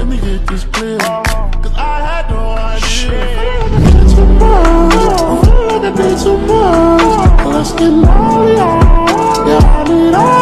me get this clear, cause I had no idea. It's too much, I feel like I did too much. Let's get married, yeah, I need all